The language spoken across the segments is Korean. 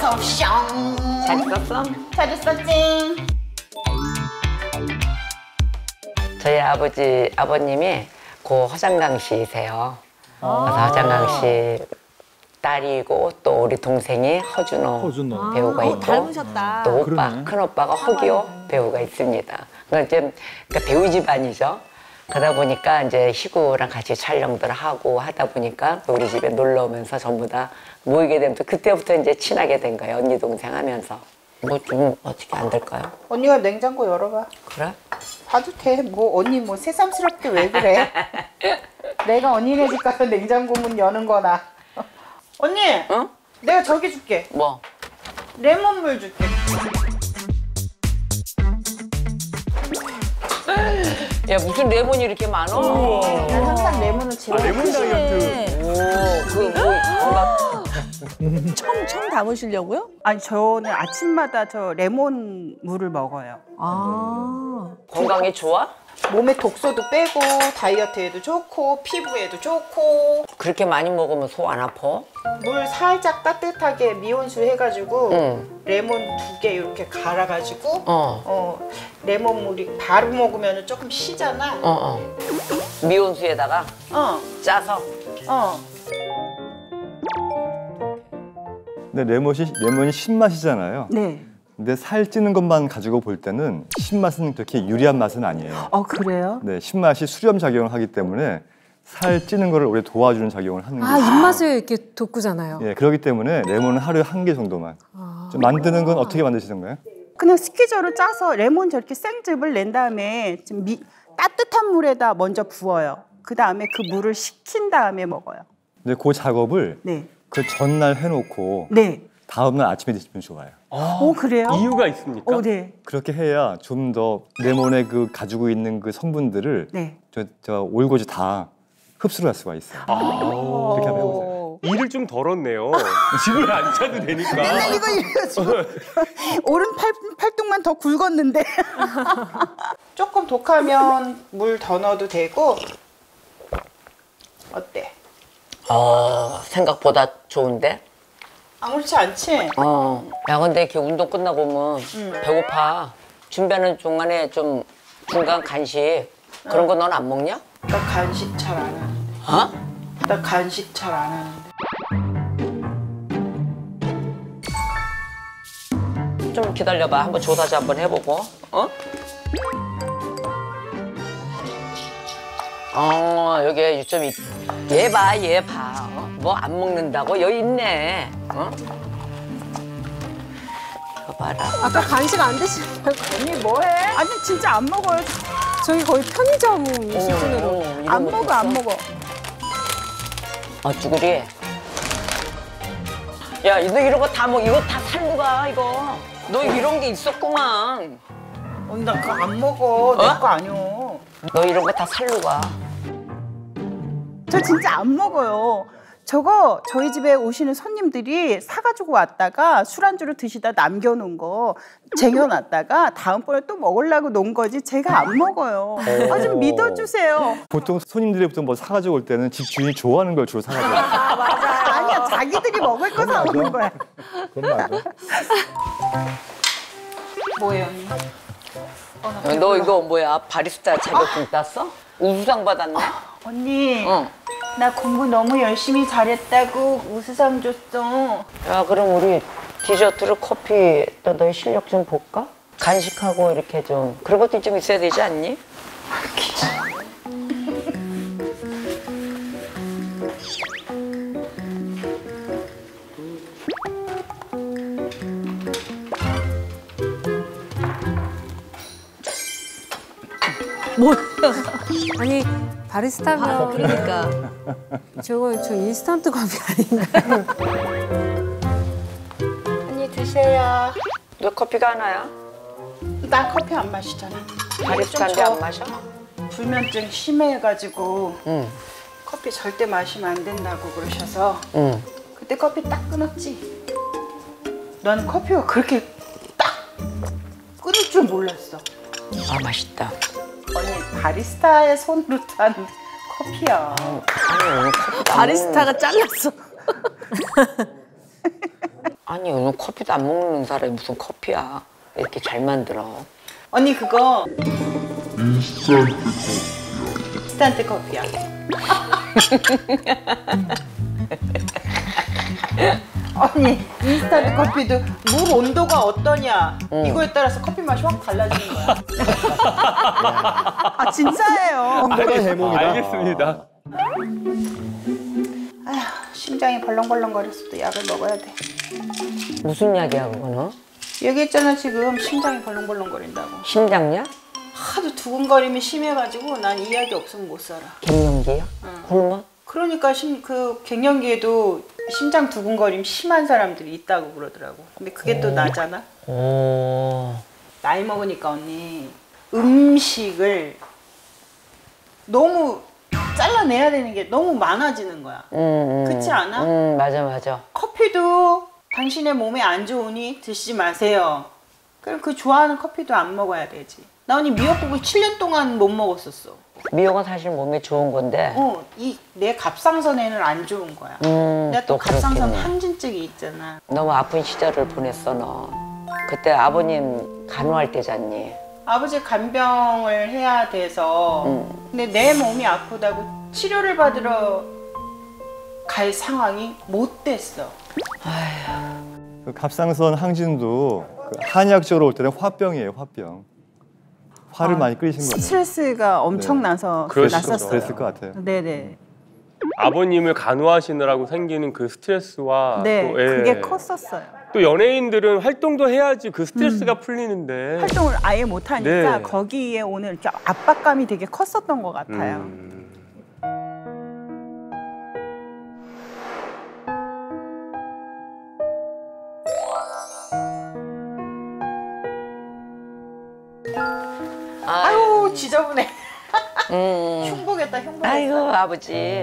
잘 있었어? 잘 있었지? 저희 아버님이 고 허장강 씨세요. 그래서 허장강 씨 딸이고 또 우리 동생이 허준호 배우가 있고 닮으셨다. 또 오빠, 큰 오빠가 허기호 배우가 있습니다. 그러니까 배우 집안이죠. 그러다 보니까 이제 희구랑 같이 촬영들 하고 하다 보니까 우리 집에 놀러 오면서 전부 다 모이게 되면서 그때부터 이제 친하게 된 거예요. 언니 동생 하면서. 뭐 좀 어떻게 안 될까요? 언니가 냉장고 열어봐. 그래? 봐도 돼. 뭐 언니 뭐 새삼스럽게 왜 그래? 내가 언니네 집 가서 냉장고 문 여는 거나. 언니! 응? 내가 저기 줄게. 뭐? 레몬물 줄게. 야 무슨 레몬이 이렇게 많어? 난 항상 레몬을 집어. 레몬 다이어트. 오, 뭔가 청 담으시려고요? 아니 저는 아침마다 저 레몬 물을 먹어요. 아. 건강에 좋아? 몸에 독소도 빼고 다이어트에도 좋고 피부에도 좋고. 그렇게 많이 먹으면 소 안 아파? 물 살짝 따뜻하게 미온수 해가지고 응. 레몬 2개 이렇게 갈아가지고 어. 레몬 물이 바로 먹으면 조금 시잖아. 미온수에다가 짜서. 근데 레몬이 신맛이잖아요. 네. 근데 살찌는 것만 가지고 볼 때는 신맛은 그렇게 유리한 맛은 아니에요. 그래요? 네, 신맛이 수렴 작용을 하기 때문에 살찌는 거를 오히려 도와주는 작용을 하는 거예요. 입맛을 이렇게 돋구잖아요. 예, 그렇기 때문에 레몬은 하루에 1개 정도만. 좀 만드는 건 어떻게 만드시는 거예요? 그냥 스키저로 짜서 레몬 저렇게 생즙을 낸 다음에 좀 따뜻한 물에다 먼저 부어요. 그 다음에 그 물을 식힌 다음에 먹어요. 근데 그 작업을 네. 그 전날 해놓고 네. 다음날 아침에 드시면 좋아요. 그래요? 이유가 있습니까? 네. 그렇게 해야 좀 더 레몬의 그 가지고 있는 그 성분들을 네. 저 올고지 다 흡수를 할 수가 있어요. 그렇게 한번 해보세요. 일을 좀 덜었네요. 집을 안 차도 되니까. 맨날 이거 이래가지고 오른 팔뚝만 더 굵었는데. 조금 독하면 물 더 넣어도 되고. 어때? 생각보다 좋은데? 아무렇지 않지? 야 근데 이렇게 운동 끝나고 오면 배고파. 준비하는 중간에 좀 중간 간식 그런 거 넌 안 먹냐? 나 간식 잘 안 하는데. 나 간식 잘 안 하는데. 좀 기다려봐. 한번 조사지 한번 해보고. 여기 좀 얘 봐. 뭐 안 먹는다고? 여기 있네. 이거 봐라. 아까 간식 안 드시는 언니 뭐해? 아니 진짜 안 먹어요. 저희 거의 편의점 수준으로. 안 먹어 안 먹어. 쭈구리. 야, 너 이런 거 다 이거 다 살고 가, 이거. 너 이런 게 있었구만. 언니 나 그거 안 먹어. 내 거 아니오. 너 이런 거 다 살고 가. 저 진짜 안 먹어요. 저거 저희 집에 오시는 손님들이 사가지고 왔다가 술안주로 드시다 남겨놓은 거 쟁여놨다가 다음번에 또 먹으려고 놓은 거지 제가 안 먹어요. 좀 믿어주세요. 보통 손님들이 뭐 사가지고 올 때는 집 주인이 좋아하는 걸 주로 사가지고 와요. 맞아. 아니야 자기들이 먹을 거 사오는 거야. 그건 맞아. 뭐예요 언니? 너 이거 뭐야? 바리스타 자격증 땄어? 우수상 받았네? 언니 나 공부 너무 열심히 잘했다고 우수상 줬어. 야, 그럼 우리 디저트로 커피 또 너의 실력 좀 볼까? 간식하고 이렇게 좀 그런 것도 좀 있어야 되지 않니? 뭐야? 아니 바리스타면 그러니까. 저 인스턴트 커피 아닌가요? 언니 드세요. 너 커피가 하나야? 나 커피 안 마시잖아. 바리스타인데 안 마셔? 불면증 심해가지고 커피 절대 마시면 안 된다고 그러셔서 그때 커피 딱 끊었지. 난 커피가 그렇게 딱 끊을 줄 몰랐어. 맛있다. 언니 바리스타의 손으로 탄 커피야. 아니, 오늘 커피 바리스타가 잘랐어. 아니 오늘 커피도 안 먹는 사람이 무슨 커피야. 이렇게 잘 만들어. 언니 그거 인스턴트 커피야. 언니 인스턴트 커피도 물 온도가 어떠냐 이거에 따라서 커피 맛이 확 달라지는 거야. 아 진짜예요. 알겠습니다. 아휴, 심장이 벌렁벌렁거렸어도 약을 먹어야 돼. 무슨 약이야 그거는? 얘기했잖아 지금 심장이 벌렁벌렁거린다고. 심장약? 하도 두근거림이 심해가지고 난 이 약이 없으면 못 살아. 갱년기야? 호르몬? 그러니까 그 갱년기에도 심장 두근거림 심한 사람들이 있다고 그러더라고. 근데 그게 또 나잖아. 오. 나이 먹으니까 언니 음식을 너무 잘라내야 되는 게 너무 많아지는 거야. 그렇지 않아? 맞아. 커피도 당신의 몸에 안 좋으니 드시지 마세요. 그럼 그 좋아하는 커피도 안 먹어야 되지. 나 언니 미역국을 7년 동안 못 먹었었어. 미역은 사실 몸에 좋은 건데. 내 갑상선에는 안 좋은 거야. 내가 또 갑상선 항진증이 있잖아. 너무 아픈 시절을 보냈어 너. 그때 아버님 간호할 때잖니. 아버지 간병을 해야 돼서 근데 내 몸이 아프다고 치료를 받으러 갈 상황이 못 됐어. 그 갑상선 항진도 그 한의학적으로 볼 때는 화병이에요, 화병. 화를 많이 끓이신 거예요. 스트레스가 엄청 나서 났었어요. 그랬을 것 같아요. 네네. 아버님을 간호하시느라고 생기는 그 스트레스와 네, 또, 예. 그게 컸었어요. 또 연예인들은 활동도 해야지 그 스트레스가 풀리는데. 활동을 아예 못 하니까 네. 거기에 오는 이렇게 압박감이 되게 컸었던 것 같아요. 아유 지저분해. 흉보겠다 흉보겠다. 아이고 아버지.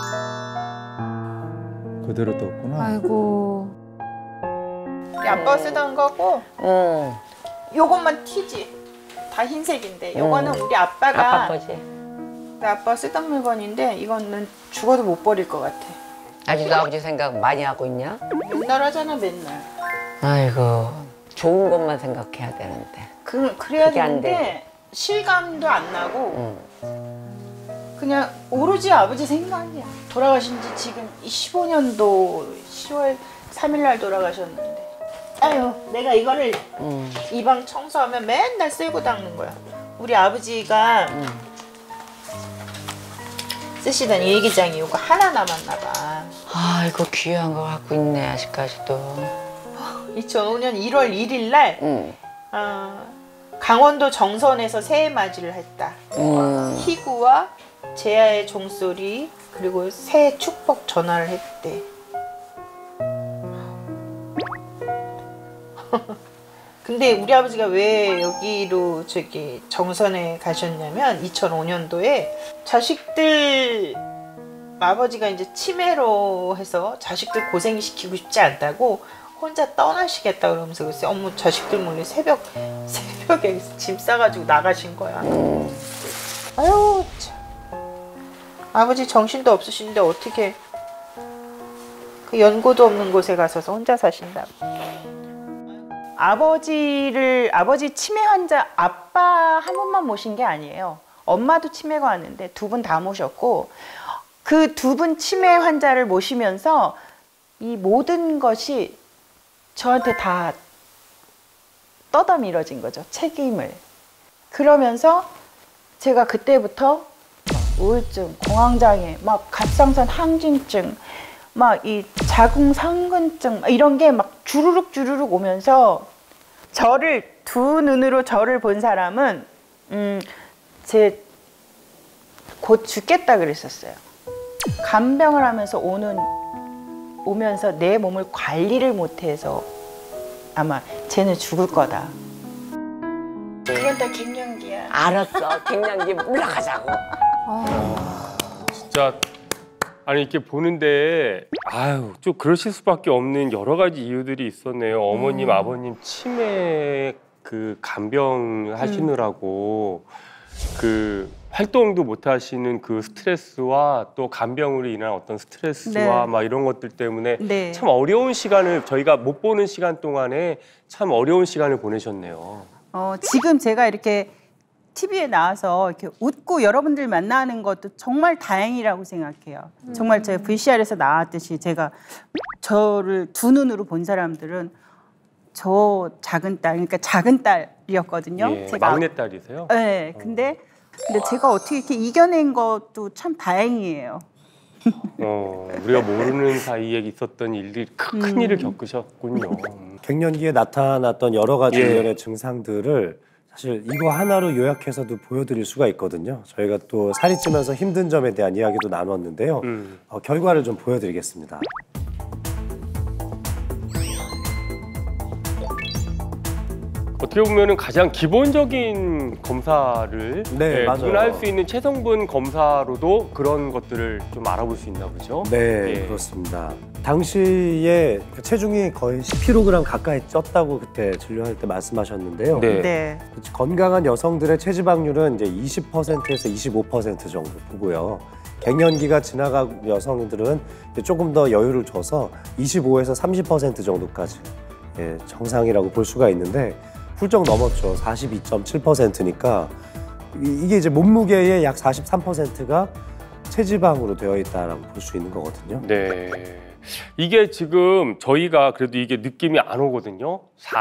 그대로 떴구나. 아이고. 우리 아빠가 쓰던 거고 요것만 튀지. 다 흰색인데 요거는 우리 아빠가 아빠 거지. 우리 아빠가 쓰던 물건인데 이거는 죽어도 못 버릴 것 같아. 아직도 아버지 생각 많이 하고 있냐? 맨날 하잖아 맨날. 아이고 좋은 것만 생각해야 되는데. 그래야 그게 안 되는데 실감도 안 나고 그냥 오로지 아버지 생각이야. 돌아가신 지 지금 15년도 10월 3일 날 돌아가셨는데 아유 내가 이거를 이 방 청소하면 맨날 쓸고 닦는 거야. 우리 아버지가 쓰시던 일기장이 이거 하나 남았나 봐. 아이고 귀한 거 갖고 있네 아직까지도. 2005년 1월 1일 날 강원도 정선에서 새해 맞이를 했다. 희구와 제아의 종소리 그리고 새해 축복 전화를 했대. 근데 우리 아버지가 왜 여기로 저기 정선에 가셨냐면 2005년도에 자식들 아버지가 이제 치매로 해서 자식들 고생시키고 싶지 않다고 혼자 떠나시겠다 그러면서 글쎄 어머 자식들 몰래 새벽에 짐 싸가지고 나가신 거야. 아유 참. 아버지 정신도 없으신데 어떻게 그 연고도 없는 곳에 가서서 혼자 사신다고. 아버지 치매 환자 아빠 한 분만 모신 게 아니에요. 엄마도 치매가 왔는데 두 분 다 모셨고 그 두 분 치매 환자를 모시면서 이 모든 것이 저한테 다 떠다밀어진 거죠. 책임을. 그러면서 제가 그때부터 우울증, 공황장애, 막 갑상선 항진증, 막 이 자궁상근증 이런 게 막 주르륵 오면서 저를 두 눈으로 저를 본 사람은 제 곧 죽겠다 그랬었어요. 간병을 하면서 오면서 내 몸을 관리를 못해서 아마 쟤는 죽을 거다. 이건 다 갱년기야. 알았어. 갱년기 물러가자고. 진짜 아니 이렇게 보는데 아유 좀 그러실 수밖에 없는 여러 가지 이유들이 있었네요. 어머님 아버님 치매 그 간병 하시느라고 그 활동도 못 하시는 그 스트레스와 또 간병으로 인한 어떤 스트레스와 네. 막 이런 것들 때문에 네. 참 어려운 시간을 저희가 못 보는 시간 동안에 참 어려운 시간을 보내셨네요. 지금 제가 이렇게 TV에 나와서 이렇게 웃고 여러분들 만나는 것도 정말 다행이라고 생각해요. 정말 제가 VCR에서 나왔듯이 제가 저를 두 눈으로 본 사람들은 저 작은 딸, 그러니까 작은 딸이었거든요. 예, 막내딸이세요? 네, 근데 제가 어떻게 이렇게 이겨낸 것도 참 다행이에요. 우리가 모르는 사이에 있었던 일들이 큰 일을 겪으셨군요. 갱년기에 나타났던 여러 가지 예. 일련의 증상들을 사실 이거 하나로 요약해서도 보여드릴 수가 있거든요. 저희가 또 살이 찌면서 힘든 점에 대한 이야기도 나눴는데요. 결과를 좀 보여드리겠습니다. 어떻게 보면은 가장 기본적인 검사를 네, 맞아요. 구분할 수 있는 체성분 검사로도 그런 것들을 좀 알아볼 수 있나 보죠. 네, 예. 그렇습니다. 당시에 체중이 거의 10kg 가까이 쪘다고 그때 진료할 때 말씀하셨는데요. 네. 네. 건강한 여성들의 체지방률은 이제 20%에서 25% 정도 보고요. 갱년기가 지나간 여성들은 이제 조금 더 여유를 줘서 25에서 30% 정도까지 정상이라고 볼 수가 있는데 훌쩍 넘었죠. 42.7%니까 이게 이제 몸무게의 약 43%가 체지방으로 되어 있다라고 볼 수 있는 거거든요. 네. 이게 지금 저희가 그래도 이게 느낌이 안 오거든요.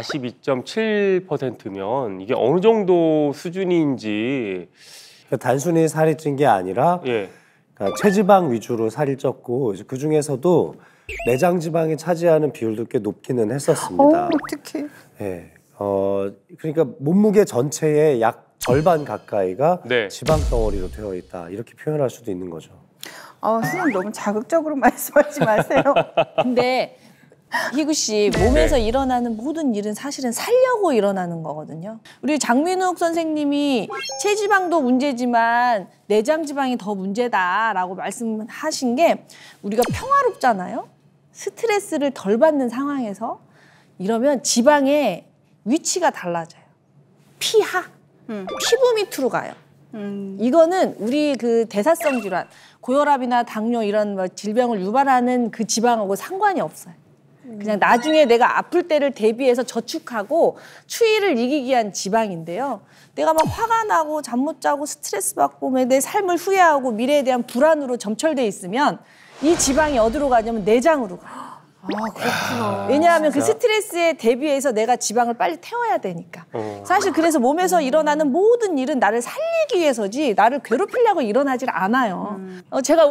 42.7%면 이게 어느 정도 수준인지. 그러니까 단순히 살이 찐 게 아니라 예. 그러니까 체지방 위주로 살이 쪘고 그 중에서도 내장 지방이 차지하는 비율도 꽤 높기는 했었습니다. 어떡해. 예. 그러니까 몸무게 전체의 약 절반 가까이가 네. 지방 덩어리로 되어 있다. 이렇게 표현할 수도 있는 거죠. 선생님 너무 자극적으로 말씀하지 마세요. 근데 희구 씨 몸에서 일어나는 모든 일은 사실은 살려고 일어나는 거거든요. 우리 장민욱 선생님이 체지방도 문제지만 내장 지방이 더 문제다라고 말씀하신 게 우리가 평화롭잖아요. 스트레스를 덜 받는 상황에서 이러면 지방의 위치가 달라져요. 피하, 피부 밑으로 가요. 이거는 우리 그 대사성 질환, 고혈압이나 당뇨 이런 뭐 질병을 유발하는 그 지방하고 상관이 없어요. 그냥 나중에 내가 아플 때를 대비해서 저축하고 추위를 이기기 위한 지방인데요. 내가 막 화가 나고 잠 못 자고 스트레스 받고 내 삶을 후회하고 미래에 대한 불안으로 점철돼 있으면 이 지방이 어디로 가냐면 내장으로 가요. 그렇구나. 왜냐하면 그 스트레스에 대비해서 내가 지방을 빨리 태워야 되니까. 사실 그래서 몸에서 일어나는 모든 일은 나를 살리기 위해서지 나를 괴롭히려고 일어나질 않아요. 제가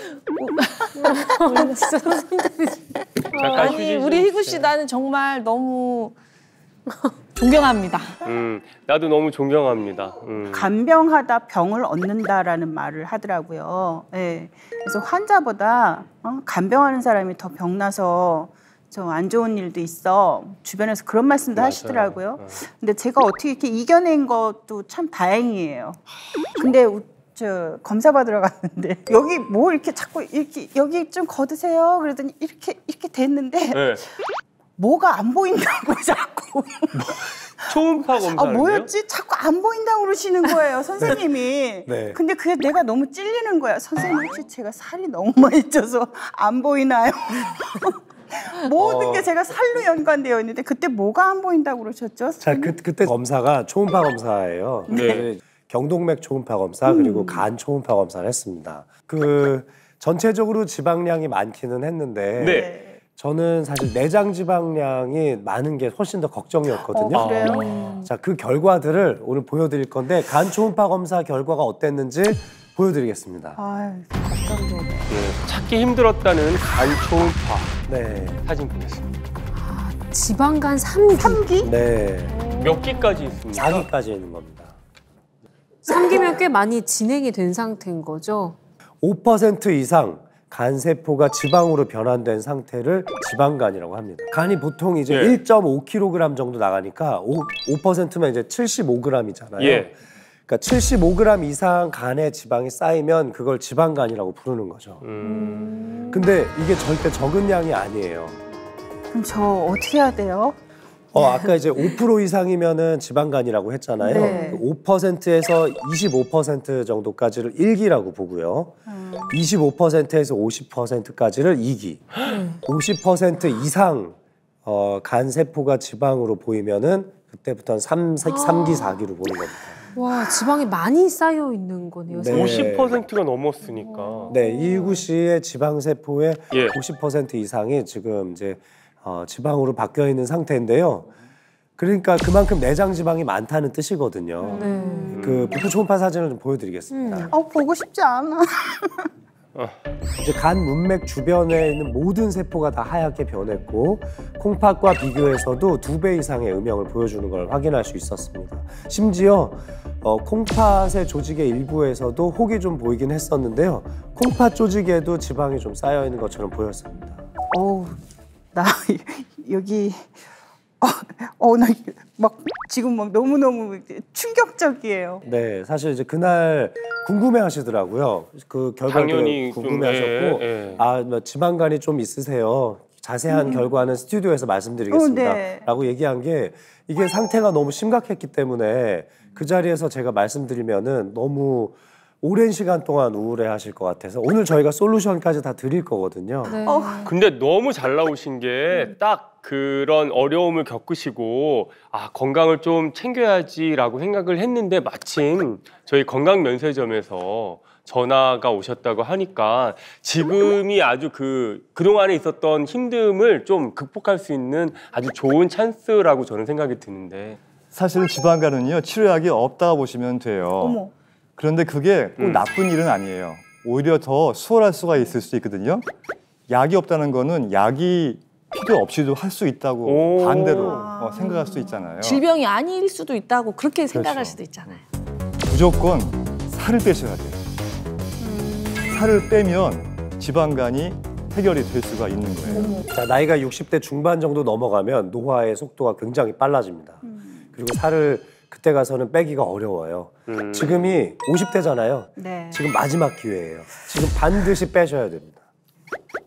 진짜 선생님. 아니 우리 희구 씨 나는 정말 너무 존경합니다. 나도 너무 존경합니다. 간병하다 병을 얻는다라는 말을 하더라고요. 네. 그래서 환자보다 간병하는 사람이 더 병나서 좀 안 좋은 일도 있어. 주변에서 그런 말씀도 맞아요. 하시더라고요. 근데 제가 어떻게 이렇게 이겨낸 것도 참 다행이에요. 근데 저 검사 받으러 갔는데 여기 뭐 이렇게 자꾸 이렇게 여기 좀 걷으세요. 그러더니 이렇게 됐는데 네. 뭐가 안 보인다고 자꾸. 초음파 검사인데요? 뭐였지? 자꾸 안 보인다고 그러시는 거예요, 선생님이. 네. 근데 그게 내가 너무 찔리는 거야. 선생님, 혹시 제가 살이 너무 많이 쪄서 안 보이나요? 모든 게 제가 살로 연관되어 있는데 그때 뭐가 안 보인다고 그러셨죠? 자, 그때 검사가 초음파 검사예요. 네. 경동맥 초음파 검사 그리고 간 초음파 검사를 했습니다. 그 전체적으로 지방량이 많기는 했는데 네. 저는 사실 내장 지방량이 많은 게 훨씬 더 걱정이었거든요. 그래요? 자, 그 결과들을 오늘 보여드릴 건데 간 초음파 검사 결과가 어땠는지 보여드리겠습니다. 아유, 걱정되네. 예, 찾기 힘들었다는 간 초음파 네, 사진 보겠습니다. 지방간 3기? 네, 몇 기까지 있습니까? 4기까지 있는 겁니다. 3기면 꽤 많이 진행이 된 상태인 거죠? 5% 이상 간세포가 지방으로 변환된 상태를 지방간이라고 합니다. 간이 보통 이제 예. 1.5kg 정도 나가니까 5%면 이제 75g이잖아요. 예. 그러니까 75g 이상 간에 지방이 쌓이면 그걸 지방간이라고 부르는 거죠. 근데 이게 절대 적은 양이 아니에요. 그럼 저 어떻게 해야 돼요? 아까 이제 5% 이상이면은 지방간이라고 했잖아요. 네. 5%에서 25% 정도까지를 1기라고 보고요. 25%에서 50%까지를 2기. 50% 이상 간 세포가 지방으로 보이면은 그때부터는 3기, 4기로 보는 겁니다. 와, 지방이 많이 쌓여 있는 거네요. 네. 50%가 넘었으니까. 네, 이희구 씨의 지방 세포의 예. 50% 이상이 지금 이제 지방으로 바뀌어 있는 상태인데요. 그러니까 그만큼 내장 지방이 많다는 뜻이거든요. 그 붓부 초음파 사진을 좀 보여드리겠습니다. 보고 싶지 않아. 이제 간 문맥 주변에 있는 모든 세포가 다 하얗게 변했고 콩팥과 비교해서도 2배 이상의 음영을 보여주는 걸 확인할 수 있었습니다. 심지어 콩팥의 조직의 일부에서도 혹이 좀 보이긴 했었는데요. 콩팥 조직에도 지방이 좀 쌓여 있는 것처럼 보였습니다. 나 여기 나 막 지금 막 너무너무 충격적이에요. 네, 사실 이제 그날 궁금해하시더라고요. 그 결과를 당연히 좀, 궁금해하셨고, 뭐 지방간이 좀 있으세요. 자세한 결과는 스튜디오에서 말씀드리겠습니다. 네. 라고 얘기한 게 이게 상태가 너무 심각했기 때문에 그 자리에서 제가 말씀드리면은 너무 오랜 시간 동안 우울해하실 것 같아서 오늘 저희가 솔루션까지 다 드릴 거거든요. 네. 근데 너무 잘 나오신 게 딱 그런 어려움을 겪으시고 건강을 좀 챙겨야지라고 생각을 했는데 마침 저희 건강면세점에서 전화가 오셨다고 하니까 지금이 아주 그동안에 있었던 힘듦을 좀 극복할 수 있는 아주 좋은 찬스라고 저는 생각이 드는데 사실은 지방간은요 치료약이 없다고 보시면 돼요. 어머. 그런데 그게 꼭 나쁜 일은 아니에요. 오히려 더 수월할 수가 있을 수 있거든요. 약이 없다는 거는 약이 필요 없이도 할 수 있다고 반대로 생각할 수도 있잖아요. 질병이 아닐 수도 있다고 그렇게 생각할 그렇죠. 수도 있잖아요. 무조건 살을 빼셔야 돼요. 살을 빼면 지방간이 해결이 될 수가 있는 거예요. 자, 나이가 60대 중반 정도 넘어가면 노화의 속도가 굉장히 빨라집니다. 그리고 살을 그때 가서는 빼기가 어려워요. 지금이 50대잖아요. 네. 지금 마지막 기회예요. 지금 반드시 빼셔야 됩니다.